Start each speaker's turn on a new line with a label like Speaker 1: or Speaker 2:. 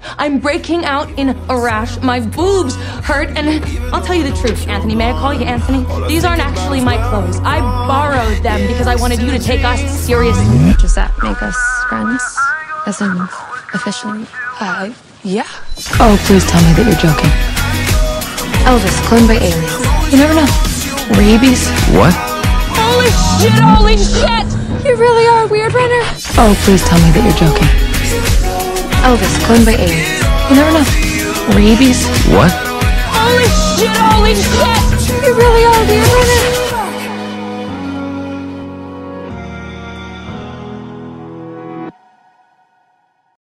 Speaker 1: I'm breaking out in a rash. My boobs hurt, and I'll tell you the truth, Anthony. May I call you Anthony? These aren't actually my clothes. I borrowed them because I wanted you to take us seriously.
Speaker 2: Does that make us friends? As in, officially?
Speaker 1: Yeah.
Speaker 2: Oh, please tell me that you're joking. Elvis, cloned by aliens. You never know. Rabies?
Speaker 3: What?
Speaker 1: Holy shit, holy shit!
Speaker 2: You really are a weird runner. Oh, please tell me that you're joking. Elvis, cloned by aliens. You never know. Rabies?
Speaker 3: What?
Speaker 1: Holy shit, holy shit!
Speaker 2: You really are a weird runner.